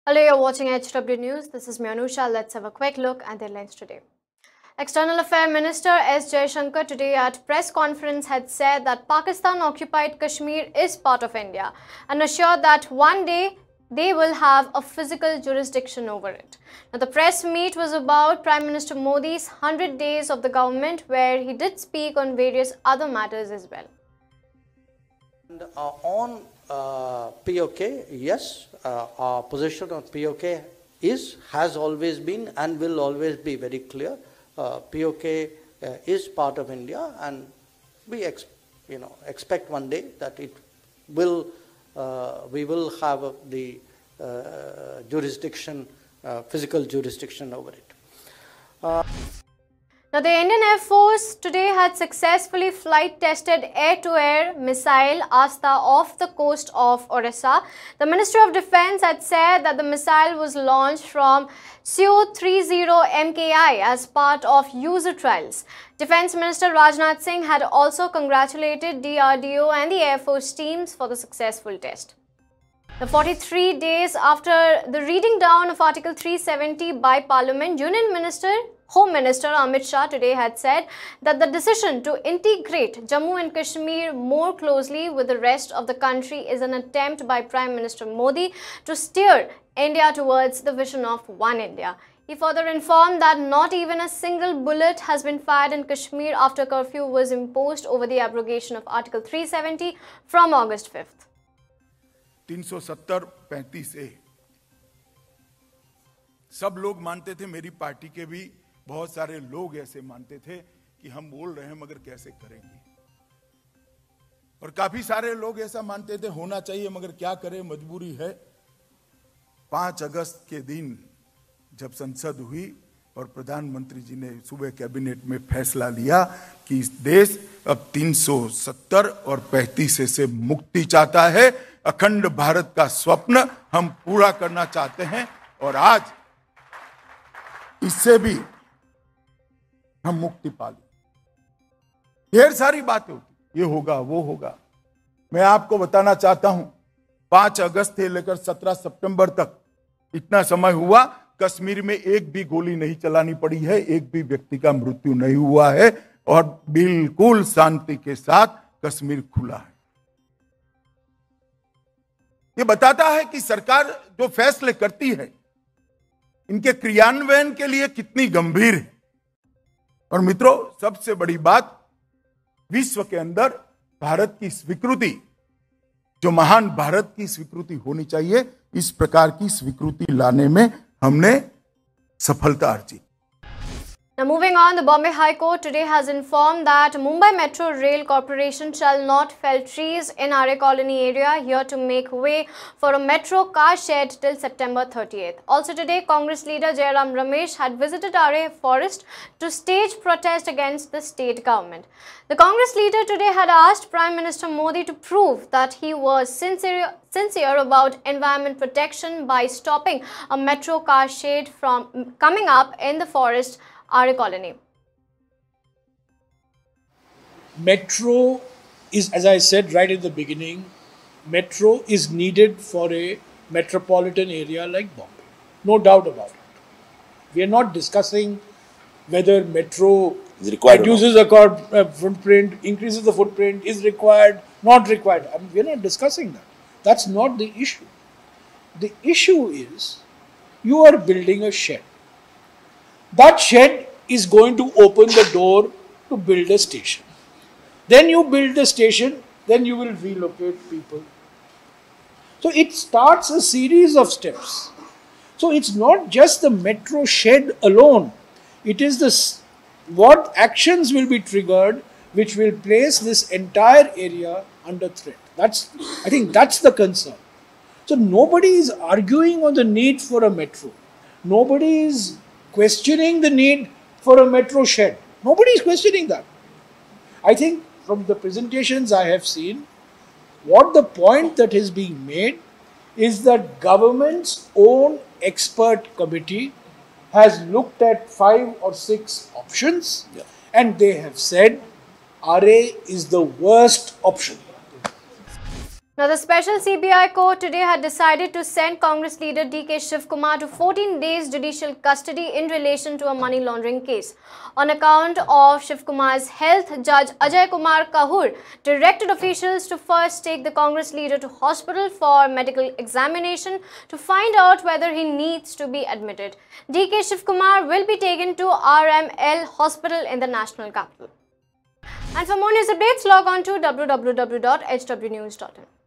Hello, you're watching HW News. This is Anusha. Let's have a quick look at the headlines today. External Affairs Minister S. Jaishankar today at press conference had said that Pakistan-occupied Kashmir is part of India and assured that one day they will have a physical jurisdiction over it. Now, the press meet was about Prime Minister Modi's 100 days of the government, where he did speak on various other matters as well. And on POK, yes, our position on POK has always been and will always be very clear. POK is part of India, and we expect one day that it will we will have the jurisdiction, physical jurisdiction over it. Now, the Indian Air Force today had successfully flight tested air-to-air missile Asta off the coast of Orissa. The Ministry of Defence had said that the missile was launched from Su-30 MKI as part of user trials. Defence Minister Rajnath Singh had also congratulated DRDO and the Air Force teams for the successful test. Now, 43 days after the reading down of Article 370 by Parliament, Home Minister Amit Shah today had said that the decision to integrate Jammu and Kashmir more closely with the rest of the country is an attempt by Prime Minister Modi to steer India towards the vision of One India. He further informed that not even a single bullet has been fired in Kashmir after curfew was imposed over the abrogation of Article 370 from August 5th. 370-35 ए सब लोग मानते थे, मेरी party के भी बहुत सारे लोग ऐसे मानते थे कि हम बोल रहे हैं मगर कैसे करेंगे, और काफी सारे लोग ऐसा मानते थे होना चाहिए मगर क्या करें, मजबूरी है। 5 अगस्त के दिन जब संसद हुई और प्रधानमंत्री जी ने सुबह कैबिनेट में फैसला लिया कि इस देश अब 370 और 35 से मुक्ति चाहता है, अखंड भारत का स्वप्न हम पूरा करना चाहते हैं, और आज इससे भी हम मुक्ति पा ली। ढेर सारी बातें होती, ये होगा वो होगा। मैं आपको बताना चाहता हूं, 5 अगस्त से लेकर 17 सितंबर तक इतना समय हुआ, कश्मीर में एक भी गोली नहीं चलानी पड़ी है, एक भी व्यक्ति का मृत्यु नहीं हुआ है, और बिल्कुल शांति के साथ कश्मीर खुला है। ये बताता है कि सरकार जो फैसले करती है इनके क्रियान्वयन के लिए कितनी गंभीर है। और मित्रों, सबसे बड़ी बात, विश्व के अंदर भारत की स्वीकृति, जो महान भारत की स्वीकृति होनी चाहिए, इस प्रकार की स्वीकृति लाने में हमने सफलता अर्जित। Now, moving on, the Bombay High Court today has informed that Mumbai Metro Rail Corporation shall not fell trees in RA Colony area here to make way for a metro car shed till September 30th. Also today, Congress leader Jairam Ramesh had visited RA Forest to stage protest against the state government. The Congress leader today had asked Prime Minister Modi to prove that he was sincere about environment protection by stopping a metro car shed from coming up in the forest RA Colony. Metro is, as I said right at the beginning, metro is needed for a metropolitan area like Bombay. No doubt about it. We are not discussing whether metro reduces the footprint, increases the footprint, is required, not required. I mean, we are not discussing that. That's not the issue. The issue is you are building a shed. That shed is going to open the door to build a station. Then you build the station, then you will relocate people. So it starts a series of steps. So it's not just the metro shed alone. It is this, what actions will be triggered which will place this entire area under threat. I think that's the concern. So nobody is arguing on the need for a metro. Nobody is questioning the need for a metro shed. Nobody is questioning that. I think from the presentations I have seen, what the point that is being made is that government's own expert committee has looked at 5 or 6 options, and they have said RA is the worst option. Now, the special CBI court today had decided to send Congress leader DK Shivkumar to 14 days judicial custody in relation to a money laundering case. On account of Shivkumar's health, Judge Ajay Kumar Kahur directed officials to first take the Congress leader to hospital for medical examination to find out whether he needs to be admitted. DK Shivkumar will be taken to RML Hospital in the national capital. And for more news updates, log on to www.hwnews.in.